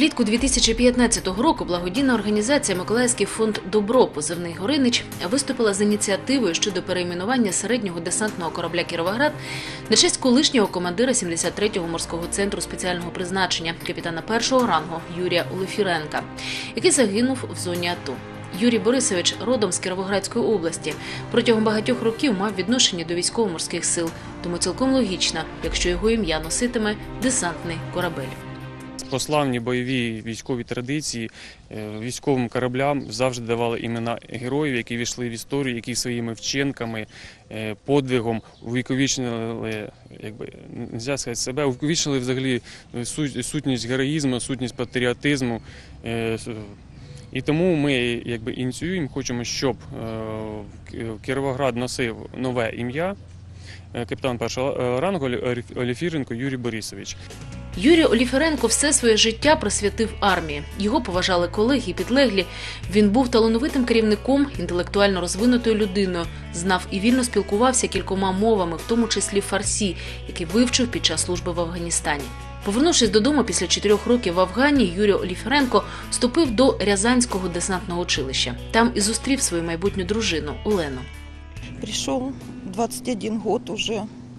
Влітку 2015 року благодійна організація «Миколаївський фонд Добро» позивний «Горинич» виступила з ініціативою щодо перейменування середнього десантного корабля «Кіровоград» на честь колишнього командира 73-го морського центру спеціального призначення, капітана першого рангу Юрія Олефіренка, який загинув в зоні АТО. Юрій Борисович родом з Кіровоградської області. Протягом багатьох років мав відношення до військово-морських сил, тому цілком логічно, якщо його ім'я носитиме десантний корабель. По славній бойовій військовій традиції військовим кораблям завжди давали імена героїв, які війшли в історію, які своїми вчинками, подвигом увіковічнили, нельзя сказати себе, увіковічнили взагалі сутність героїзму, сутність патріотизму. І тому ми ініціюємо, хочемо, щоб Кіровоград носив нове ім'я, капітан першого рангу Олефіренко Юрій Борисович. Юрій Олефіренко все своє життя присвятив армії. Його поважали колеги і підлеглі. Він був талановитим керівником, інтелектуально розвинутою людиною, знав і вільно спілкувався кількома мовами, в тому числі фарсі, який вивчив під час служби в Афганістані. Повернувшись додому після 4 років в Афгані, Юрій Олефіренко вступив до Рязанського десантного училища. Там і зустрів свою майбутню дружину Олену. Прийшов 21 год уже,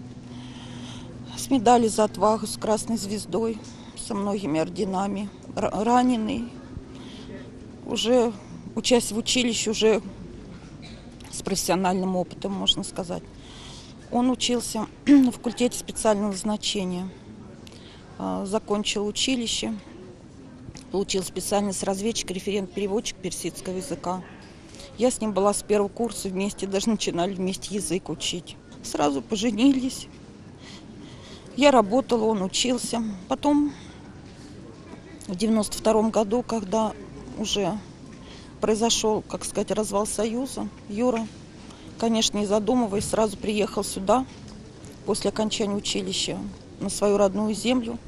с медалью за отвагу, с красной звездой, со многими орденами, раненый, уже учась в училище, уже с профессиональным опытом, можно сказать. Он учился на факультете специального назначения, закончил училище, получил специальность разведчик, референт-переводчик персидского языка. Я с ним была с первого курса вместе, даже начинали вместе язык учить. Сразу поженились. Я работала, он учился. Потом, в 92 году, когда уже произошел, как сказать, развал Союза, Юра, конечно, не задумываясь, сразу приехал сюда, после окончания училища, на свою родную землю,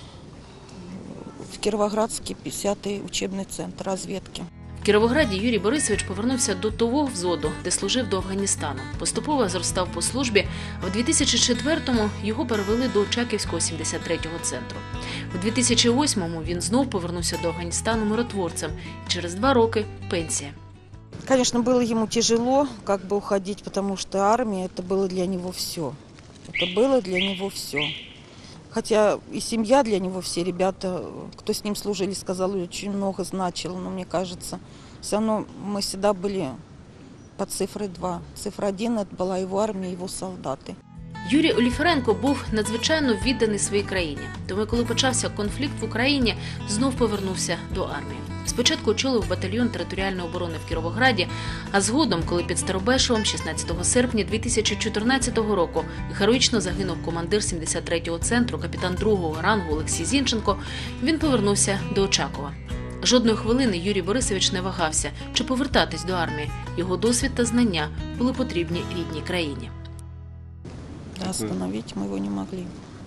в Кіровоградський 50-й учебний центр розвідки. В Кіровограді Юрій Борисович повернувся до того взводу, де служив до Афганістану. Поступово зростав по службі, а в 2004-му його перевели до Очаківського 73-го центру. У 2008-му він знов повернувся до Афганістану миротворцем. І через 2 роки – пенсія. Конечно, было ему тяжело уходить, потому что армия – это было для него все. Это было для него все. Хотя и семья для него, все ребята, кто с ним служили, сказали, очень много значило. Но мне кажется, все равно мы всегда были под цифрой 2. Цифра 1 – это была его армия, его солдаты. Юрій Олефіренко був надзвичайно відданий своїй країні. Тому, коли почався конфлікт в Україні, знов повернувся до армії. Спочатку очолив батальйон територіальної оборони в Кіровограді, а згодом, коли під Старобешевом 16 серпня 2014 року героїчно загинув командир 73-го центру, капітан 2-го рангу Олексій Зінченко, він повернувся до Очакова. Жодної хвилини Юрій Борисович не вагався, чи повертатись до армії. Його досвід та знання були потрібні рідній країні. Остановить мы его не могли.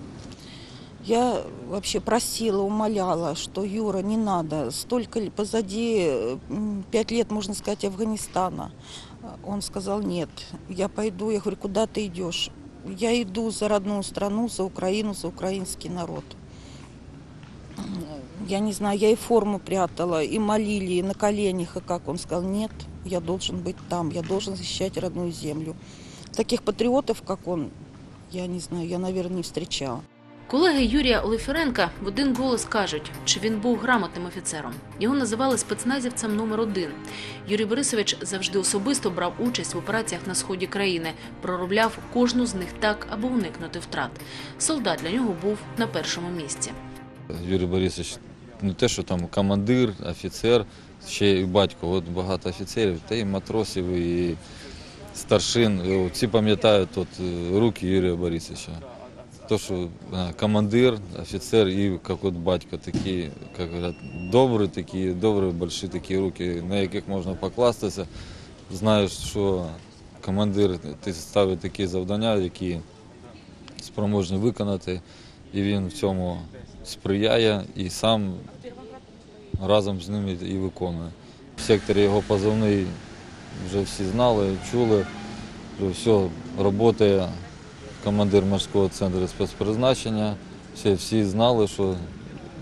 Я вообще просила, умоляла, что Юра, не надо, столько позади, 5 лет, можно сказать, Афганистана. Он сказал, нет, я пойду. Я говорю, куда ты идешь? Я иду за родную страну, за Украину, за украинский народ. Я не знаю, я и форму прятала, и молили, и на коленях, и как. Он сказал, нет, я должен быть там, я должен защищать родную землю. Таких патриотов, как он, я не знаю, я, наверное, не встречала. Колеги Юрія Олефіренка в один голос кажуть, що він був грамотним офіцером. Його називали спецназівцем номер 1. Юрій Борисович завжди особисто брав участь в операціях на сході країни, проробляв кожну з них так, аби уникнути втрат. Солдат для нього був на першому місці. Юрій Борисович не те, що там командир, офіцер, ще й батько. От багато офіцерів, та й матросів, і старшин. Всі пам'ятають руки Юрія Борисовича. То, що командир, офіцер і як от батько, такі, як говорять, добрі, великі такі руки, на яких можна покластися. Знаєш, що командир ставить такі завдання, які спроможні виконати, і він в цьому сприяє і сам разом з ними і виконує. В секторі його позивний вже всі знали, чули, що все працює. Командир морського центру спецпризначення, всі знали, що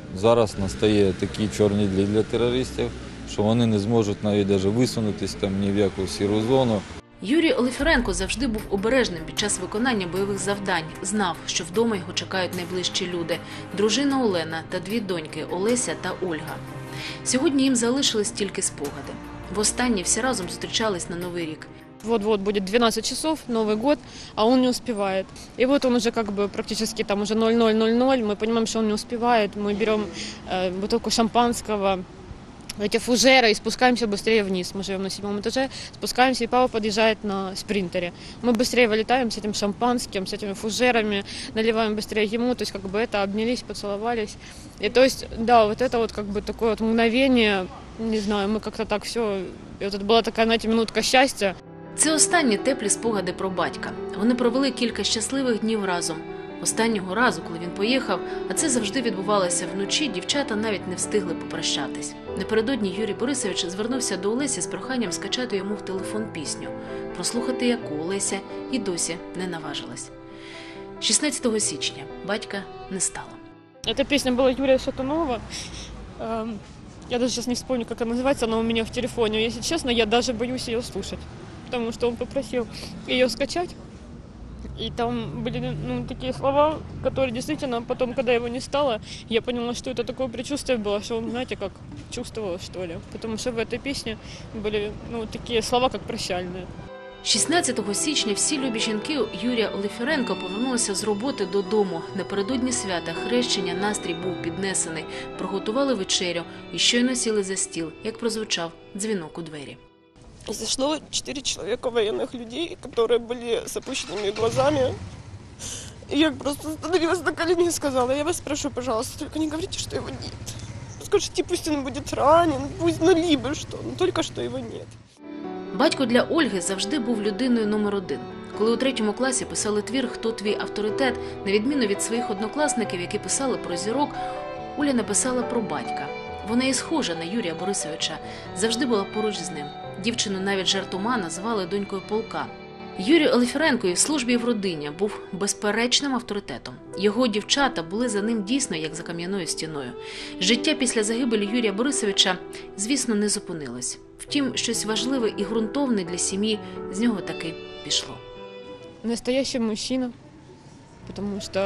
зараз настає такі чорні дні для терористів, що вони не зможуть навіть висунутися там ні в яку сіру зону. Юрій Олефіренко завжди був обережним під час виконання бойових завдань. Знав, що вдома його чекають найближчі люди – дружина Олена та дві доньки – Олеся та Ольга. Сьогодні їм залишились тільки спогади. Востаннє всі разом зустрічались на Новий рік. Вот-вот будет 12 часов, Новый год, а он не успевает. И вот он уже как бы практически там уже 00:00, мы понимаем, что он не успевает. Мы берем бутылку шампанского, эти фужеры и спускаемся быстрее вниз. Мы живем на 7-м этаже, спускаемся, и папа подъезжает на спринтере. Мы быстрее вылетаем с этим шампанским, с этими фужерами, наливаем быстрее ему, то есть как бы это, обнялись, поцеловались. И то есть, да, вот это вот как бы такое вот мгновение, не знаю, мы как-то так все, и вот это была такая, знаете, минутка счастья. Це останні теплі спогади про батька. Вони провели кілька щасливих днів разом. Останнього разу, коли він поїхав, а це завжди відбувалося вночі, дівчата навіть не встигли попрощатись. Напередодні Юрій Борисович звернувся до Олесі з проханням скачати йому в телефон пісню, прослухати яку Олеся і досі не наважилась. 16 січня батька не стало. Эта песня была Юрия Шатунова. Я даже сейчас не вспомню, как она называется, она у меня в телефоне. Если честно, я даже боюсь ее слушать, потому что он попросил ее скачать. И там были такие слова, которые действительно потом, когда его не стало, я поняла, что это такое предчувствие было, что он, знаете, как чувствовал, что ли. Потому что в этой песне были такие слова, как прощальные. 16 січня всі любі жінки Юрія Олефіренка повернулися з роботи додому. Напередодні свята хрещення настрій був піднесений, приготували вечерю і щойно сіли за стіл, як прозвучав дзвінок у двері. Зашло 4 человека военных людей, которые были с опущенными глазами. И я просто остановилась на колени и сказала: я вас прошу, пожалуйста, только не говорите, что его нет. Скажите, пусть он будет ранен, пусть, либо что, но только что его нет. Батько для Ольги завжди був людиною номер один. Коли у 3 класі писали твір «Хто твій авторитет?», на відміну від своїх однокласників, які писали про зірок, Оля написала про батька. Вона і схожа на Юрія Борисовича, завжди була поруч з ним. Дівчину навіть жартома називали донькою полка. Юрій Олефіренко і в службі, і в родині був безперечним авторитетом. Його дівчата були за ним дійсно як за кам'яною стіною. Життя після загибелі Юрія Борисовича, звісно, не зупинилось. Втім, щось важливе і ґрунтовне для сім'ї з нього таки пішло. Настоящий мужчина, потому что,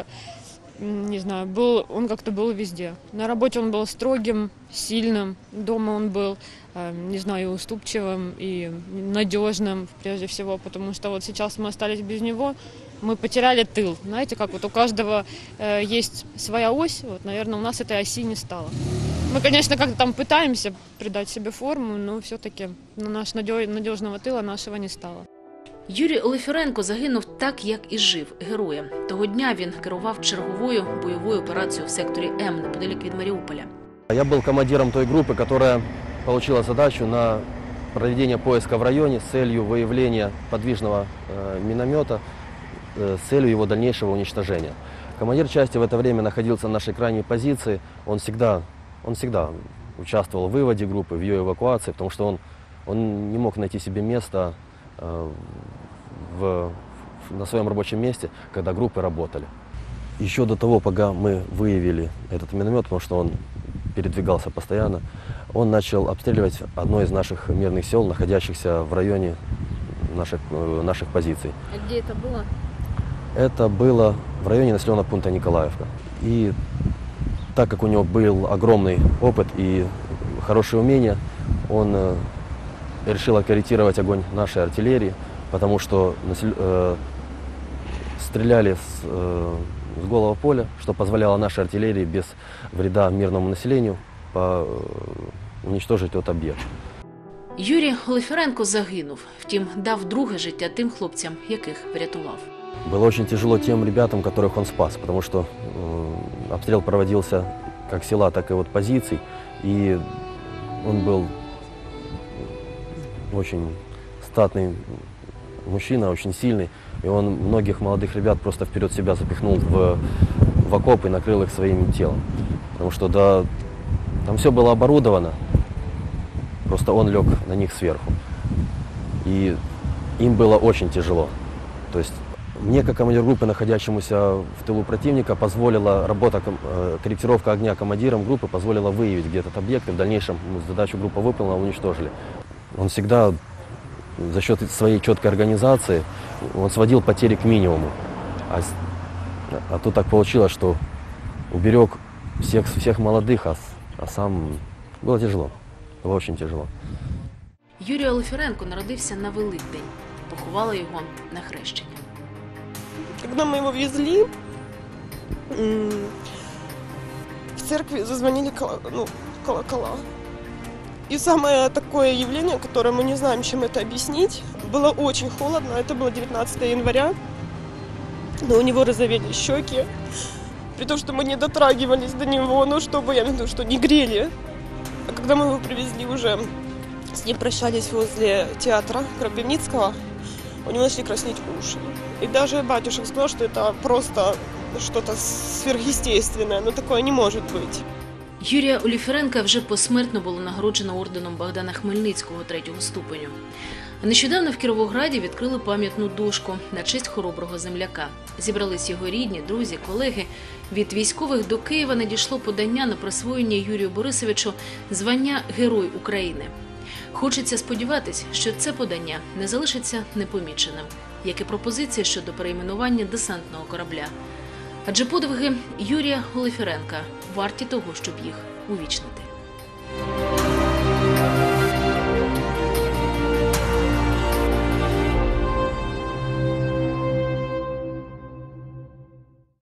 не знаю, он как-то был везде. На работе он был строгим, сильным, дома он был, не знаю, уступчивым и надежным прежде всего, потому что вот сейчас мы остались без него, мы потеряли тыл. Знаете, как вот у каждого есть своя ось, вот, наверное, у нас этой оси не стало. Мы, конечно, как-то там пытаемся придать себе форму, но все-таки наш надежного тыла нашего не стало. Юрій Олефіренко загинув так, як і жив, героєм. Того дня він керував черговою бойовою операцією в секторі М, неподалік від Маріуполя. Я был командиром той группы, которая получила задачу на проведение поиска в районе с целью выявления подвижного миномета, с целью его дальнейшего уничтожения. Командир части в это время находился на нашей крайней позиции. Он всегда участвовал в выводе группы, в ее эвакуации, потому что он не мог найти себе места на своем рабочем месте, когда группы работали. Еще до того, пока мы выявили этот миномет, потому что он передвигался постоянно, он начал обстреливать одно из наших мирных сел, находящихся в районе наших позиций. А где это было? Это было в районе населенного пункта Николаевка. И так как у него был огромный опыт и хорошие умения, он решил корректировать огонь нашей артиллерии, потому что стреляли с голого поля, что позволяло нашей артиллерии без вреда мирному населению уничтожить этот объект. Юрій Олефіренко загинув, втім, дав друге життя тим хлопцям, яких врятував. Было очень тяжело тем ребятам, которых он спас, потому что обстрел проводился как села, так и позиций, и он был очень статный мужчина, очень сильный, и он многих молодых ребят просто вперед себя запихнул в окоп и накрыл их своим телом. Потому что там все было оборудовано, просто он лег на них сверху. И им было очень тяжело. То есть Мне, как командир группы, находящемуся в тылу противника, позволила работа, корректировка огня командиром группы позволила выявить, где этот объект, и в дальнейшем задачу группа выполнила, уничтожили. Он всегда за счет своей четкой организации он сводил потери к минимуму. А тут так получилось, что уберег всех молодых, а сам было тяжело. Было очень тяжело. Юрій Олефіренко народився на Великдень. Поховали його на Хрещення. Когда мы его везли, в церкви зазвонили колокола. И самое такое явление, которое мы не знаем, чем это объяснить, было очень холодно. Это было 19 января, но у него розовели щеки. При том, что мы не дотрагивались до него, ну чтобы, я имею в виду, что не грели. А когда мы его привезли уже, с ним прощались возле театра Кропивницкого, у него начали краснеть уши. И даже батюшек сказал, что это просто что-то сверхъестественное, но такое не может быть. Юрія Олефіренка вже посмертно було нагороджено орденом Богдана Хмельницького 3-го ступеню. А нещодавно в Кіровограді відкрили пам'ятну дошку на честь хороброго земляка. Зібрались його рідні, друзі, колеги. Від військових до Києва надійшло подання на присвоєння Юрію Борисовичу звання Герой України. Хочеться сподіватись, що це подання не залишиться непоміченим, як і пропозиція щодо перейменування десантного корабля. Адже подвиги Юрія Олефіренка варті того, щоб їх увічнити.